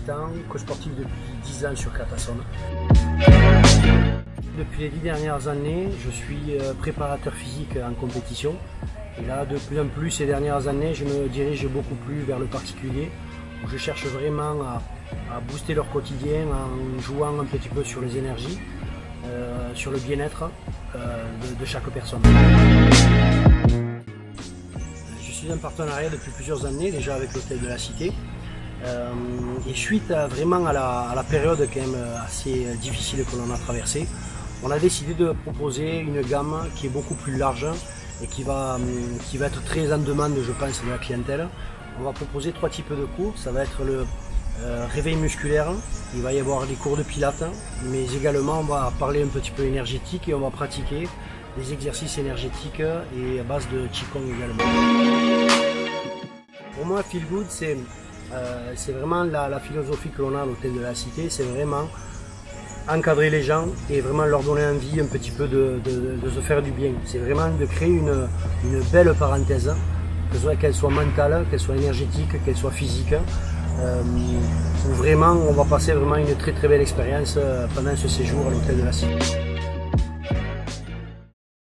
assistant, coach sportif depuis 10 ans sur Carcassonne. Depuis les 10 dernières années, je suis préparateur physique en compétition. Et là, de plus en plus, ces dernières années, je me dirige beaucoup plus vers le particulier, où je cherche vraiment à booster leur quotidien en jouant un petit peu sur les énergies, sur le bien-être de chaque personne. Je suis en partenariat depuis plusieurs années, déjà avec l'Hôtel de la Cité. Et suite vraiment à la période quand même assez difficile que l'on a traversée, on a décidé de proposer une gamme qui est beaucoup plus large et qui va être très en demande, je pense, de la clientèle. On va proposer 3 types de cours. Ça va être le réveil musculaire, il va y avoir des cours de pilates, mais également on va parler un petit peu énergétique et on va pratiquer des exercices énergétiques et à base de Qigong également. Pour moi, Feel Good, c'est vraiment la philosophie que l'on a à l'Hôtel de la Cité, c'est vraiment encadrer les gens et vraiment leur donner envie un petit peu de se faire du bien. C'est vraiment de créer une belle parenthèse, qu'elle soit mentale, qu'elle soit énergétique, qu'elle soit physique, où vraiment on va passer vraiment une très belle expérience pendant ce séjour à l'Hôtel de la Cité.